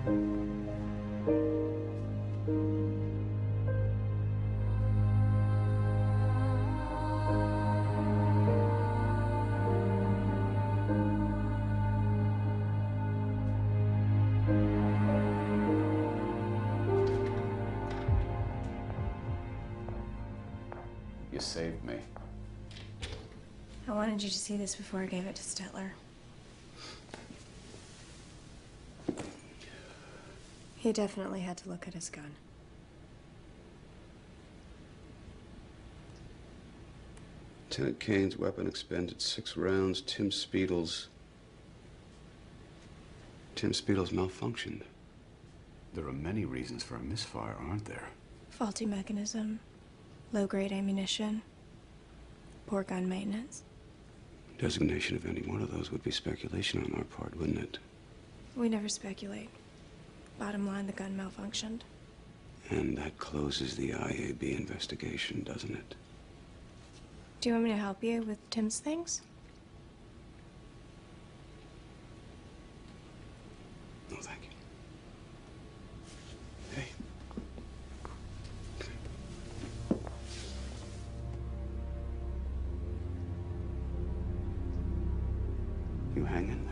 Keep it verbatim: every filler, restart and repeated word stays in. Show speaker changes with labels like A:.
A: You saved me.
B: I wanted you to see this before I gave it to Stetler. He definitely had to look at his gun.
C: Lieutenant Kane's weapon expended six rounds. Tim Spiegel's... Tim Spiegel's malfunctioned.
A: There are many reasons for a misfire, aren't there?
B: Faulty mechanism, low-grade ammunition, poor gun maintenance.
C: Designation of any one of those would be speculation on our part, wouldn't it?
B: We never speculate. Bottom line, the gun malfunctioned.
C: And that closes the I A B investigation, doesn't it?
B: Do you want me to help you with Tim's things?
C: No, thank you. Hey. You hanging?